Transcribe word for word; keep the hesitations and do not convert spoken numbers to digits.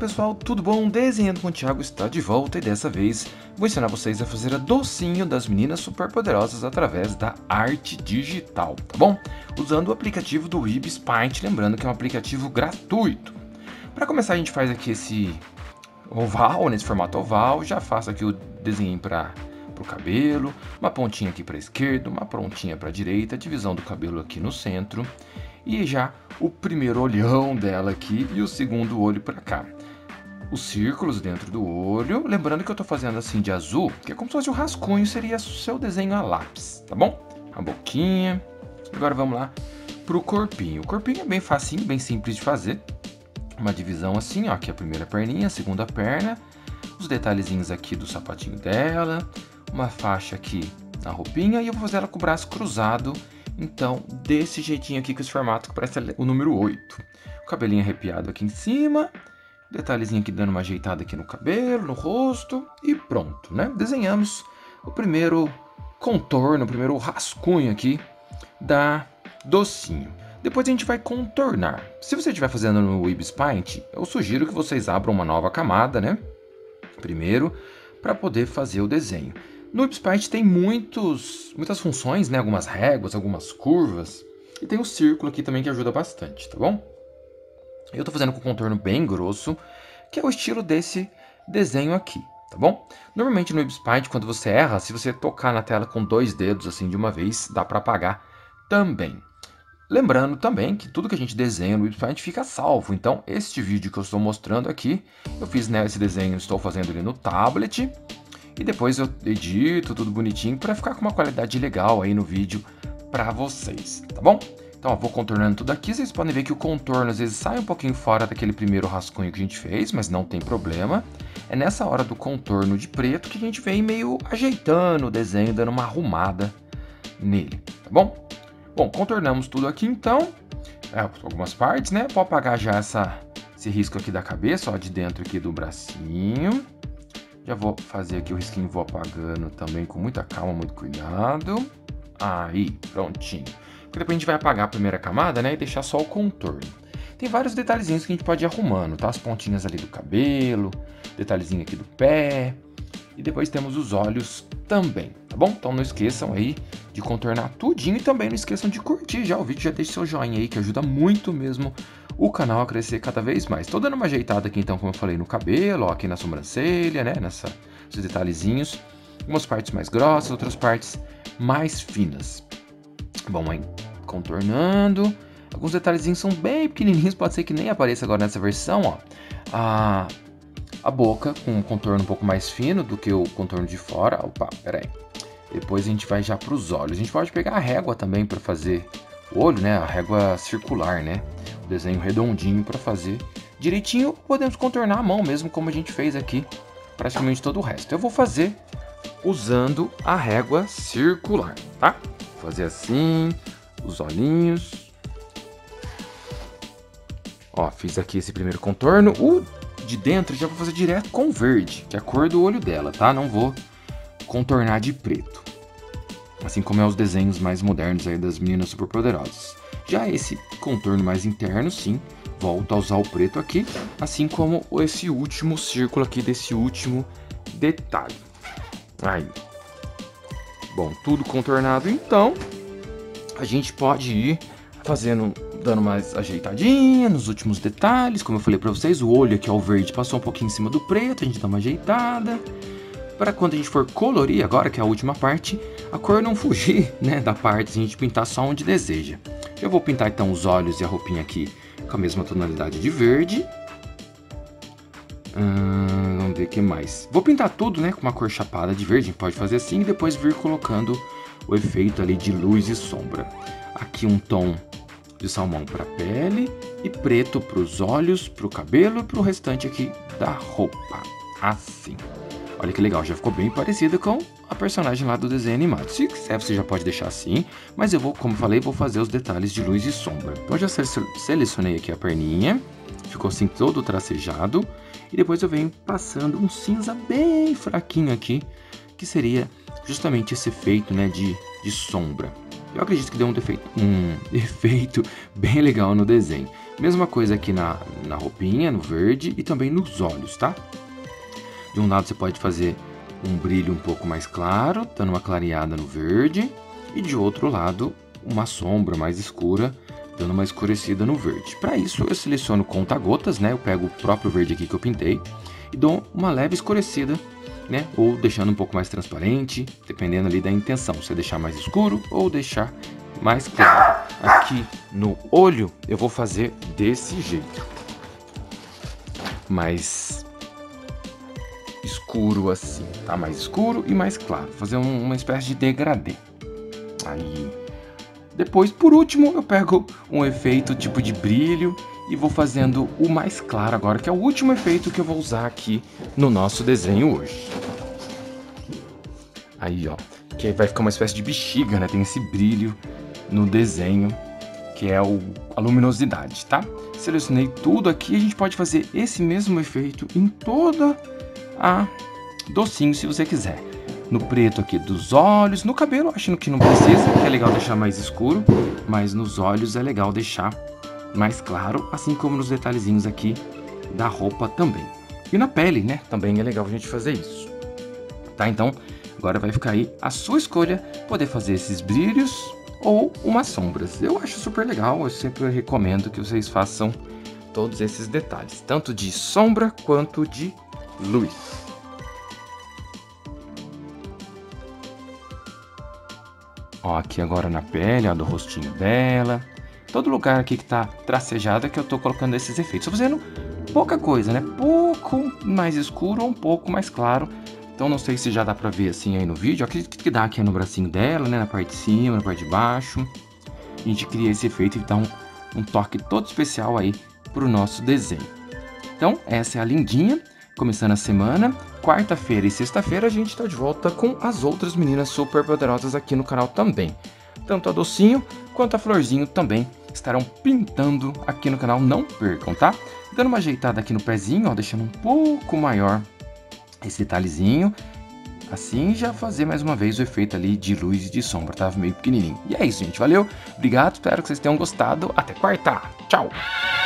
pessoal, tudo bom? Desenhando com o Thiago está de volta e dessa vez vou ensinar vocês a fazer a docinho das meninas superpoderosas através da arte digital, tá bom? Usando o aplicativo do Ibis Paint, lembrando que é um aplicativo gratuito. Para começar a gente faz aqui esse oval, nesse formato oval, já faço aqui o desenho para o cabelo, uma pontinha aqui para a esquerda, uma pontinha para a direita, divisão do cabelo aqui no centro. E já o primeiro olhão dela aqui e o segundo olho para cá. Os círculos dentro do olho, lembrando que eu estou fazendo assim de azul, que é como se fosse um rascunho, seria o seu desenho a lápis, tá bom? A boquinha. Agora vamos lá pro corpinho. O corpinho é bem facinho, bem simples de fazer. Uma divisão assim, ó, aqui a primeira perninha, a segunda perna, os detalhezinhos aqui do sapatinho dela, uma faixa aqui na roupinha e eu vou fazer ela com o braço cruzado. Então, desse jeitinho aqui, com esse formato que parece o número oito. O cabelinho arrepiado aqui em cima. Detalhezinho aqui dando uma ajeitada aqui no cabelo, no rosto. E pronto, né? Desenhamos o primeiro contorno, o primeiro rascunho aqui da docinho. Depois a gente vai contornar. Se você estiver fazendo no Ibis Paint, eu sugiro que vocês abram uma nova camada, né? Primeiro, para poder fazer o desenho. No Ibis Paint tem muitos, muitas funções, né? Algumas réguas, algumas curvas. E tem o círculo aqui também que ajuda bastante, tá bom? Eu estou fazendo com contorno bem grosso, que é o estilo desse desenho aqui, tá bom? Normalmente no Ibis Paint, quando você erra, se você tocar na tela com dois dedos assim de uma vez, dá para apagar também. Lembrando também que tudo que a gente desenha no Ibis Paint fica salvo. Então, este vídeo que eu estou mostrando aqui, eu fiz, né, esse desenho, estou fazendo ele no tablet. E depois eu edito tudo bonitinho para ficar com uma qualidade legal aí no vídeo para vocês, tá bom? Então, ó, vou contornando tudo aqui. Vocês podem ver que o contorno às vezes sai um pouquinho fora daquele primeiro rascunho que a gente fez, mas não tem problema. É nessa hora do contorno de preto que a gente vem meio ajeitando o desenho, dando uma arrumada nele, tá bom? Bom, contornamos tudo aqui então, é, algumas partes, né? Vou apagar já essa, esse risco aqui da cabeça, ó, de dentro aqui do bracinho. Já vou fazer aqui o risquinho, vou apagando também com muita calma, muito cuidado. Aí, prontinho. Porque depois a gente vai apagar a primeira camada, né, e deixar só o contorno. Tem vários detalhezinhos que a gente pode ir arrumando, tá? As pontinhas ali do cabelo, detalhezinho aqui do pé. E depois temos os olhos também, tá bom? Então não esqueçam aí de contornar tudinho e também não esqueçam de curtir já o vídeo, já deixe seu joinha aí que ajuda muito mesmo o canal a crescer cada vez mais. Tô dando uma ajeitada aqui então, como eu falei, no cabelo, ó, aqui na sobrancelha, né, nessa, esses detalhezinhos. Algumas partes mais grossas, outras partes mais finas. Bom, aí contornando. Alguns detalhezinhos são bem pequenininhos, pode ser que nem apareça agora nessa versão, ó. A, a boca com um contorno um pouco mais fino do que o contorno de fora. Opa, peraí. Depois a gente vai já para os olhos. A gente pode pegar a régua também para fazer o olho, né? A régua circular, né? O desenho redondinho para fazer direitinho. Podemos contornar a mão mesmo, como a gente fez aqui, praticamente todo o resto. Eu vou fazer usando a régua circular, tá? Vou fazer assim, os olhinhos. Ó, fiz aqui esse primeiro contorno. O de dentro já vou fazer direto com verde, que é a cor do olho dela, tá? Não vou contornar de preto. Assim como é os desenhos mais modernos aí das meninas superpoderosas. Já esse contorno mais interno, sim, volto a usar o preto aqui, assim como esse último círculo aqui desse último detalhe. Aí. Bom, tudo contornado, então, a gente pode ir fazendo, dando mais ajeitadinha nos últimos detalhes, como eu falei pra vocês, o olho aqui, ó, o verde passou um pouquinho em cima do preto, a gente dá uma ajeitada. Para quando a gente for colorir agora, que é a última parte, a cor não fugir, né, da parte, a gente pintar só onde deseja. Eu vou pintar então os olhos e a roupinha aqui com a mesma tonalidade de verde. Hum, vamos ver o que mais. Vou pintar tudo, né, com uma cor chapada de verde, a gente pode fazer assim e depois vir colocando o efeito ali de luz e sombra. Aqui um tom de salmão para a pele e preto para os olhos, para o cabelo e para o restante aqui da roupa. Assim. Olha que legal, já ficou bem parecida com a personagem lá do desenho animado. Se quiser, você já pode deixar assim, mas eu vou, como falei, vou fazer os detalhes de luz e sombra. Então, eu já selecionei aqui a perninha, ficou assim todo tracejado, e depois eu venho passando um cinza bem fraquinho aqui, que seria justamente esse efeito, né, de, de sombra. Eu acredito que deu um, defeito, um efeito bem legal no desenho. Mesma coisa aqui na, na roupinha, no verde e também nos olhos, tá? De um lado você pode fazer um brilho um pouco mais claro, dando uma clareada no verde. E de outro lado, uma sombra mais escura, dando uma escurecida no verde. Para isso, eu seleciono conta-gotas, né? Eu pego o próprio verde aqui que eu pintei e dou uma leve escurecida, né? Ou deixando um pouco mais transparente, dependendo ali da intenção. Você deixar mais escuro ou deixar mais claro. Aqui no olho, eu vou fazer desse jeito. Mais escuro assim, tá? Mais escuro e mais claro. Fazer um, uma espécie de degradê. Aí, depois, por último, eu pego um efeito tipo de brilho e vou fazendo o mais claro agora, que é o último efeito que eu vou usar aqui no nosso desenho hoje. Aí, ó, que aí vai ficar uma espécie de bexiga, né? Tem esse brilho no desenho, que é o, a luminosidade, tá? Selecionei tudo aqui, a gente pode fazer esse mesmo efeito em toda a docinho, se você quiser. No preto aqui dos olhos, no cabelo acho que não precisa, que é legal deixar mais escuro, mas nos olhos é legal deixar mais claro, assim como nos detalhezinhos aqui da roupa também. E na pele, né, também é legal a gente fazer isso. Tá, então agora vai ficar aí a sua escolha, poder fazer esses brilhos ou umas sombras. Eu acho super legal, eu sempre recomendo que vocês façam todos esses detalhes, tanto de sombra quanto de luz. Ó, aqui agora na pele, ó, do rostinho dela. Todo lugar aqui que tá tracejado é que eu tô colocando esses efeitos. Tô fazendo pouca coisa, né? Pouco mais escuro ou um pouco mais claro. Então não sei se já dá pra ver assim aí no vídeo. Eu acredito que dá aqui no bracinho dela, né? Na parte de cima, na parte de baixo. A gente cria esse efeito e dá um, um toque todo especial aí pro nosso desenho. Então essa é a lindinha. Começando a semana, quarta-feira e sexta-feira a gente tá de volta com as outras meninas super poderosas aqui no canal também. Tanto a Docinho quanto a Florzinho também estarão pintando aqui no canal, não percam, tá? Dando uma ajeitada aqui no pezinho, ó, deixando um pouco maior esse detalhezinho. Assim já fazer mais uma vez o efeito ali de luz e de sombra, tava meio pequenininho. E é isso, gente, valeu, obrigado, espero que vocês tenham gostado, até quarta, tchau!